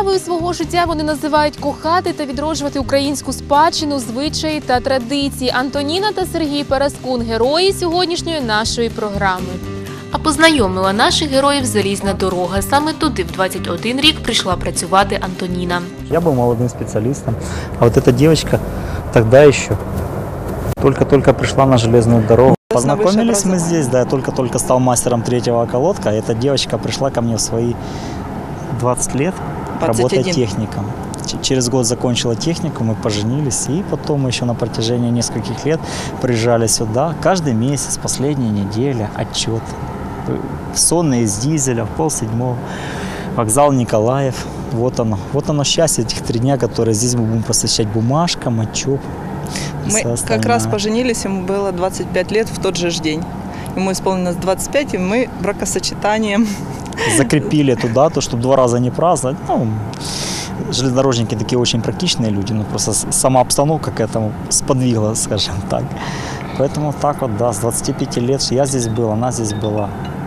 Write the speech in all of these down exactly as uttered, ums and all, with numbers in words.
справою свого життя вони називають кохати та відроджувати українську спадщину, звичаї та традиції. Антоніна та Сергій Параскун – герої сьогоднішньої нашої програми. А познайомила наших героїв залізна дорога. Саме туди в двадцять один рік прийшла працювати Антоніна. Я был молодым специалистом, а вот эта девочка тогда еще только-только пришла на железную дорогу. Познакомились мы здесь, да, я только-только стал мастером третьего околотка, а эта девочка пришла ко мне в свои двадцать лет работать техником. Через год закончила технику, мы поженились, и потом еще на протяжении нескольких лет приезжали сюда. Каждый месяц, последняя неделя, отчет. Сонные из дизеля, в полседьмого. Вокзал Николаев. Вот оно. Вот оно счастье, этих три дня, которые здесь мы будем посвящать бумажкам, отчет. Мы как раз поженились, ему было двадцать пять лет в тот же день. Ему исполнилось двадцать пять, и мы бракосочетанием закрепили эту дату, чтобы два раза не праздновать. Ну, железнодорожники такие очень практичные люди, но просто сама обстановка к этому сподвигла, скажем так. Поэтому так вот, да, с двадцати пяти лет я здесь был, она здесь была.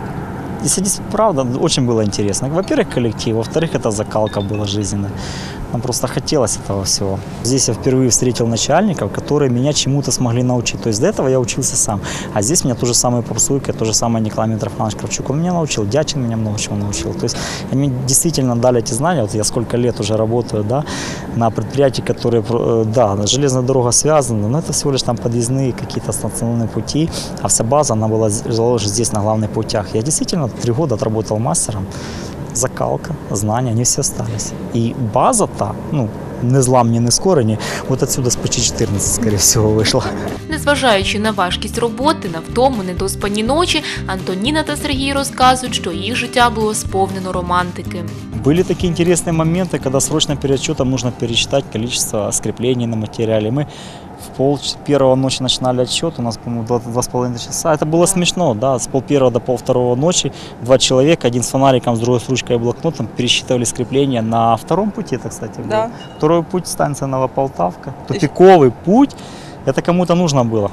И здесь, правда, очень было интересно. Во-первых, коллектив, во-вторых, это закалка была жизненная. Нам просто хотелось этого всего. Здесь я впервые встретил начальников, которые меня чему-то смогли научить. То есть до этого я учился сам. А здесь меня ту же самую Попсуйка, то же самое Николай Митрофанович Кравчук. Он меня научил, Дячин меня много чего научил. То есть они действительно дали эти знания. Вот я сколько лет уже работаю, да, на предприятии, которые, да, железная дорога связана, но это всего лишь там подъездные какие-то станционные пути. А вся база, она была заложена здесь на главных путях. Я действительно три года отработал мастером. Закалка, знания, они все остались. И база-то, ну, не зламні, не скорені, от отсюда з Печі чотирнадцять, скоріше всього, вийшла. Незважаючи на важкість роботи, на втому, недоспані ночі, Антоніна та Сергій розказують, що їх життя було сповнено романтики. Были такие интересные моменты, когда срочно перед отчетом нужно пересчитать количество скреплений на материале. Мы в пол первого ночи начинали отчет, у нас, по-моему, два, два с половиной часа. Это было смешно, да, с пол первого до пол второго ночи два человека, один с фонариком, с другой с ручкой и блокнотом, пересчитывали скрепления на втором пути, это, кстати, было. Да. Второй путь, станция Новополтавка, тупиковый путь, это кому-то нужно было.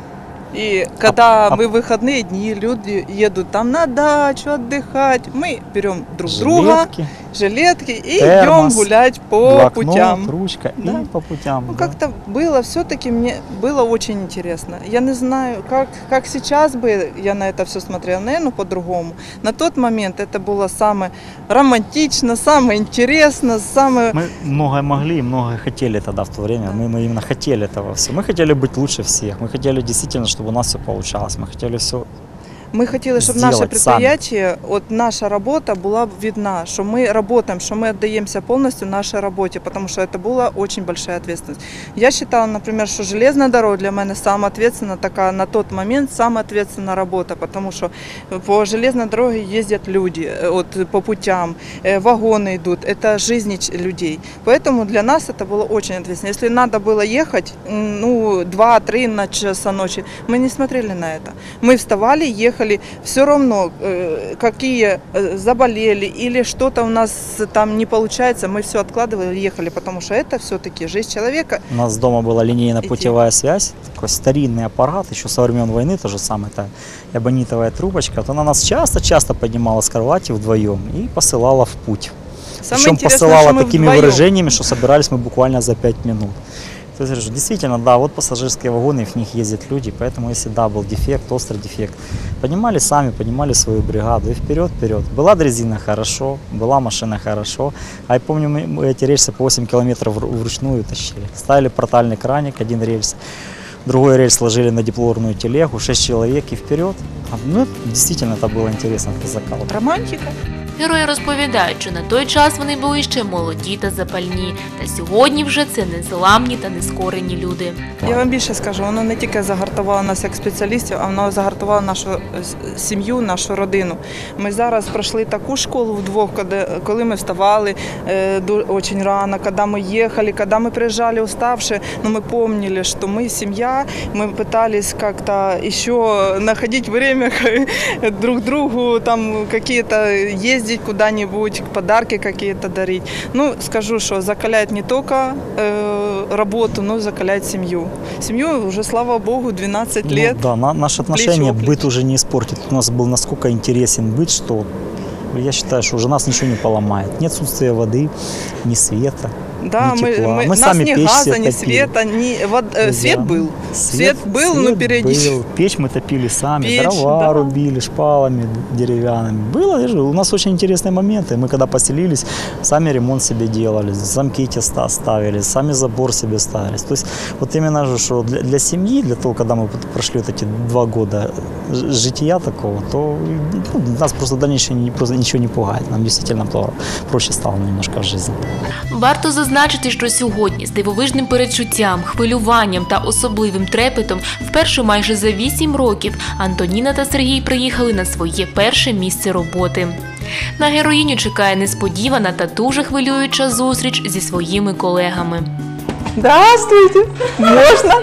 И когда а, мы в выходные дни, люди едут там на дачу отдыхать, мы берем друг друга, жилетки, жилетки и термос, идем гулять по блокнот, путям. Ручка, да. И по путям. Ну, да. как-то было, все-таки мне было очень интересно. Я не знаю, как, как сейчас бы я на это все смотрела, наверное, по-другому. На тот момент это было самое романтично, самое интересно, самое... Мы многое могли и многое хотели тогда в то время. Да. Мы, мы именно хотели этого всего. Мы хотели быть лучше всех. Мы хотели действительно, чтобы у нас все получалось. Мы хотели все. Мы хотели, чтобы наше предприятие, вот наша работа была видна, что мы работаем, что мы отдаемся полностью нашей работе, потому что это была очень большая ответственность. Я считала, например, что железная дорога для меня самая ответственная, такая на тот момент самая ответственная работа, потому что по железной дороге ездят люди, вот, по путям, вагоны идут, это жизни людей. Поэтому для нас это было очень ответственно. Если надо было ехать, ну, два-три на часа ночи, мы не смотрели на это. Мы вставали, ехали. Все равно, какие заболели или что-то у нас там не получается, мы все откладывали и ехали, потому что это все-таки жизнь человека. У нас дома была линейно-путевая связь, такой старинный аппарат, еще со времен войны, то же самое, это эбонитовая трубочка. Вот она нас часто-часто поднимала с кровати вдвоем и посылала в путь. Самое Причем посылала такими вдвоем. выражениями, что собирались мы буквально за пять минут. То есть, действительно, да, вот пассажирские вагоны, в них ездят люди, поэтому если да, был дефект, острый дефект, поднимали сами, поднимали свою бригаду и вперед, вперед. Была дрезина хорошо, была машина хорошо, а я помню, мы эти рельсы по восемь километров вручную тащили. Ставили портальный краник, один рельс, другой рельс сложили на диплорную телегу, шесть человек и вперед. Ну, действительно, это было интересно, это закалка. Романтика. Герої розповідають, що на той час вони були ще молоді та запальні. Та сьогодні вже це незламні та нескорені люди. Я вам більше скажу, воно не тільки загартувало нас як спеціалістів, а воно загартувало нашу сім'ю, нашу родину. Ми зараз пройшли таку школу вдвох, коли ми вставали дуже рано, коли ми їхали, коли ми приїжджали уставши, но ми пам'ятали, що ми сім'я, ми намагалися як-то ще знаходити время друг другу, там якісь ездить куда-нибудь, подарки какие-то дарить. Ну, скажу, что закаляет не только э, работу, но и закаляет семью. Семью уже, слава богу, двенадцать лет. Ну, да, на, наши отношения быт уже не испортит. У нас был насколько интересен быт, что я считаю, что уже нас ничего не поломает. Ни отсутствия воды, ни света. Да, ни мы, тепла. мы, мы нас сами ни печь газа, себе ни топили. света, ни вод... э, свет Да. был. Свет, Свет был, но свет периодически. был. Печь мы топили сами, Печь, дрова да. рубили шпалами деревянными. Было, я же, у нас очень интересные моменты. Мы когда поселились, сами ремонт себе делали, замки теста ставили, сами забор себе ставили. То есть вот именно же, что для, для семьи, для того, когда мы прошли вот эти два года ж- жития такого, то ну, нас просто дальнейшее не, просто ничего не пугает. Нам действительно проще стало немножко в жизни. Варто зазначити, що сьогодні з дивовижним передчуттям, хвилюванням та особливим трепетом вперше майже за вісім років Антоніна та Сергій приїхали на своє перше місце роботи. На героїню чекає несподівана та дуже хвилююча зустріч зі своїми колегами. Здравствуйте! Можно?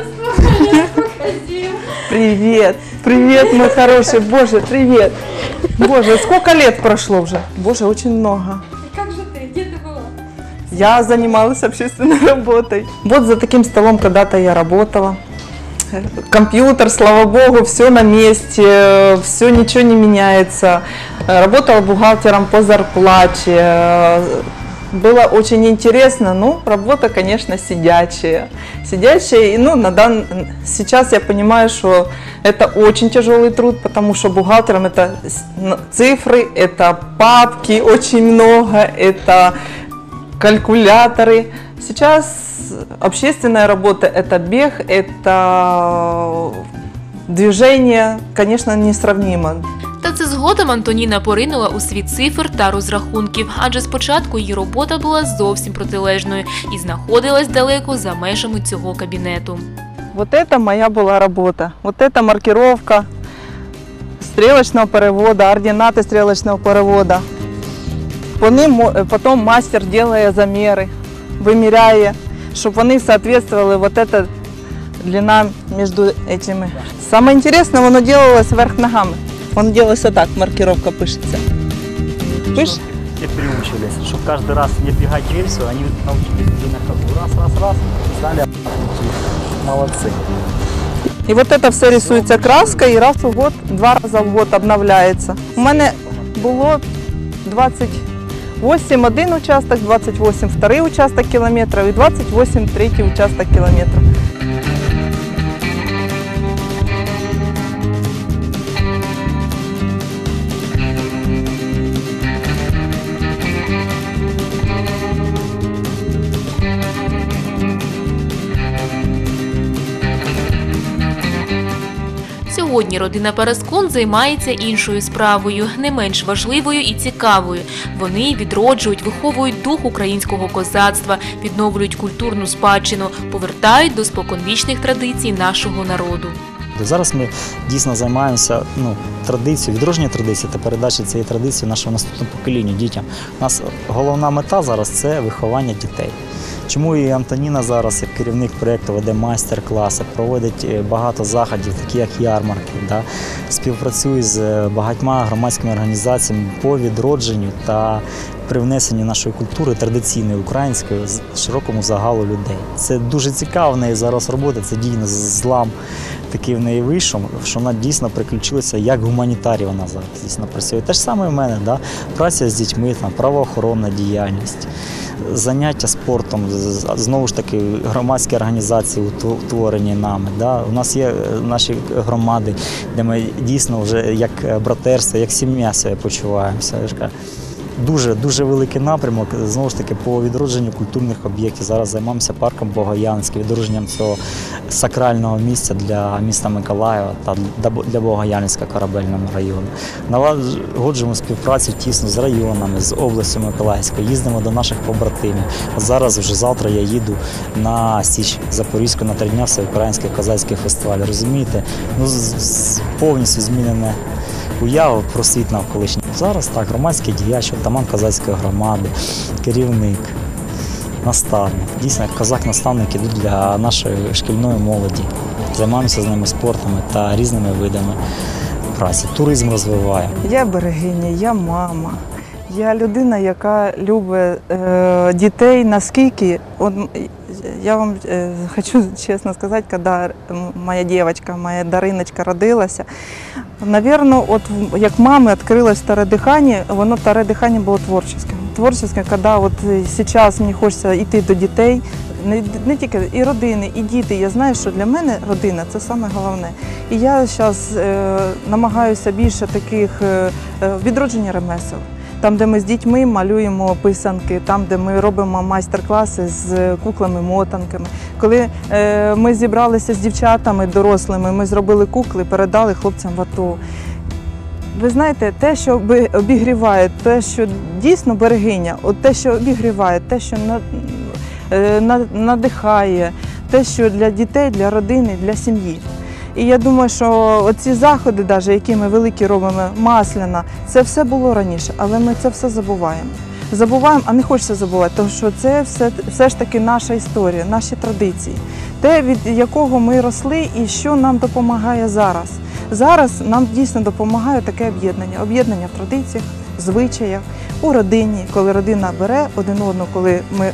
Привет! Привет, мой хороший! Боже, привет! Боже, сколько лет прошло уже? Боже, очень много. Как же ты? Где ты была? Я занималась общественной работой. Вот за таким столом когда-то я работала. Компьютер, слава богу, все на месте, все, ничего не меняется. Работала бухгалтером по зарплате. Было очень интересно, ну, работа, конечно, сидячая. Сидячая, и, ну, на дан... сейчас я понимаю, что это очень тяжелый труд, потому что бухгалтером это цифры, это папки очень много, это калькуляторы. Сейчас общественная работа – это бег, это движение, конечно, несравнимо. Та це згодом Антоніна поринула у світ цифр та розрахунків, адже спочатку її робота була зовсім протилежною і знаходилась далеко за межами цього кабінету. Вот это моя была работа. Вот это маркировка стрелочного перевода, ординаты стрелочного перевода. По ним потом мастер делая замеры, вымеряя, чтобы они соответствовали вот эта длина между этими. Самое интересное, оно делалось вверх ногами. Он делался вот так, маркировка пишется. Пиш? Все приучились, чтобы каждый раз не бегать версию, они научились на ходу. Раз, раз, раз, стали молодцы. И вот это все рисуется краской, и раз в год, два раза в год обновляется. У мене було двадцять вісім один участок, двадцять вісім второй участок километров и двадцать вісім третий участок километров. Сьогодні родина Параскун займається іншою справою, не менш важливою і цікавою. Вони відроджують, виховують дух українського козацтва, відновлюють культурну спадщину, повертають до споконвічних традицій нашого народу. Зараз ми дійсно займаємося ну, традицією, відродження традиції та передачі цієї традиції нашому наступному поколінню, дітям. У нас головна мета зараз – це виховання дітей. Чому і Антоніна зараз, як керівник проєкту, веде майстер-класи, проводить багато заходів, такі як ярмарки, да? Співпрацює з багатьма громадськими організаціями по відродженню та привнесенню нашої культури традиційної української широкому загалу людей. Це дуже цікаво в неї зараз робота, це дійсно злам такий в неї вийшов, що вона дійсно приключилася як гуманітарій, вона зараз дійсно працює. Те ж саме в мене, да? Праця з дітьми, там, правоохоронна діяльність, заняття спортом, знову ж таки громадські організації утворені нами. Да? У нас є наші громади, де ми дійсно вже як братерство, як сім'я себе почуваємося. Дуже, дуже великий напрямок, знову ж таки, по відродженню культурних об'єктів. Зараз займаємося парком Богоянський, відродженням цього сакрального місця для міста Миколаєва та для Богоянського корабельного району. Налагоджуємо співпрацю тісно з районами, з областю Миколаївською, їздимо до наших побратимів. От зараз, вже завтра я їду на Січ Запорізьку на три дня всеукраїнський козацький фестиваль. Розумієте? Ну, повністю змінене уяву про світ навколишній. Зараз так, громадський діяч, отаман козацької громади, керівник, наставник. Дійсно, як козак-наставник ідуть для нашої шкільної молоді. Займаємося з ними спортом та різними видами праці. Туризм розвиваємо. Я берегиня, я мама. Я людина, яка любить е, дітей наскільки. От, я вам э, хочу честно сказать, когда моя девочка, моя Дариночка родилася, наверное, от як мами відкрилось вторе дихання, воно вторе дихання було творческим. Творческим, коли от зараз мені хочеться йти до дітей, не, не тільки і родини, і діти. Я знаю, що для мене родина – це саме головне. І я зараз е, намагаюся більше таких е, відродження ремесел. Там, де ми з дітьми малюємо писанки, там, де ми робимо майстер-класи з куклами-мотанками. Коли е, ми зібралися з дівчатами дорослими, ми зробили кукли, передали хлопцям в АТО. Ви знаєте, те, що обігріває, те, що дійсно берегиня, от те, що обігріває, те, що надихає, те, що для дітей, для родини, для сім'ї. І я думаю, що оці заходи, навіть, які ми великі робимо, Масляна, це все було раніше, але ми це все забуваємо. Забуваємо, а не хочеться забувати, тому що це все, все ж таки наша історія, наші традиції. Те, від якого ми росли і що нам допомагає зараз. Зараз нам дійсно допомагає таке об'єднання. Об'єднання в традиціях, звичаях, у родині, коли родина бере один одного, коли ми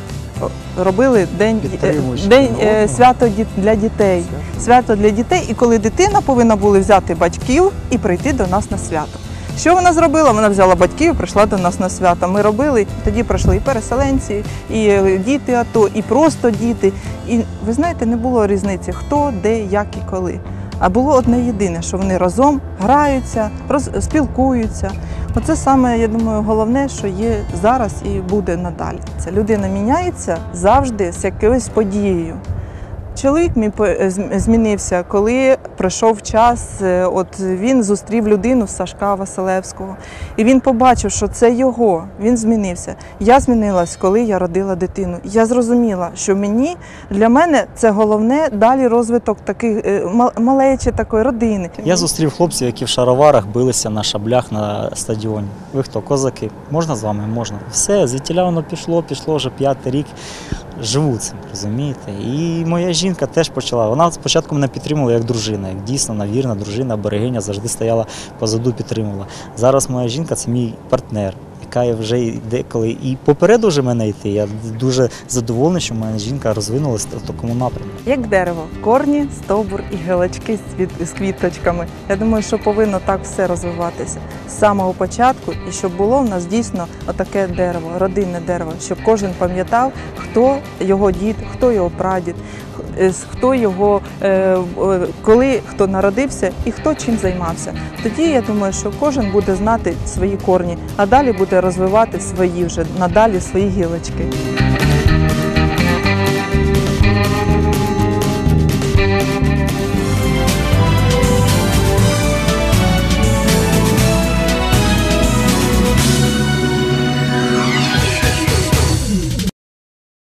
робили день, день свято для дітей. Свято для дітей, і коли дитина повинна була взяти батьків і прийти до нас на свято. Що вона зробила? Вона взяла батьків і прийшла до нас на свято. Ми робили, тоді прийшли і переселенці, і діти АТО, і просто діти. І ви знаєте, не було різниці, хто, де, як і коли. А було одне єдине, що вони разом граються, спілкуються. Оце саме, я думаю, головне, що є зараз і буде надалі. Це людина міняється завжди з якоюсь подією. Чоловік мій змінився, коли прийшов час, от він зустрів людину Сашка Василевського. І він побачив, що це його, він змінився. Я змінилась, коли я родила дитину. Я зрозуміла, що мені, для мене це головне далі розвиток таких малечі, такої родини. Я зустрів хлопців, які в шароварах билися на шаблях на стадіоні. Ви хто, козаки? Можна з вами? Можна. Все, звідтіля воно пішло, пішло вже п'ятий рік. Живу цим, розумієте? І моя жінка теж почала. Вона спочатку мене підтримувала як дружина, як дійсно навірна дружина, берегиня, завжди стояла позаду, підтримувала. Зараз моя жінка – це мій партнер, яка вже йде, коли і попереду вже мене йти. Я дуже задоволений, що моя жінка розвинулася в такому напрямку. Як дерево, корні, стовбур і гілочки з квіточками. Я думаю, що повинно так все розвиватися з самого початку, і щоб було в нас дійсно отаке дерево, родинне дерево, щоб кожен пам'ятав, хто його дід, хто його прадід, хто його, коли хто народився і хто чим займався. Тоді, я думаю, що кожен буде знати свої корні, а далі буде розвивати свої вже, надалі свої гілочки.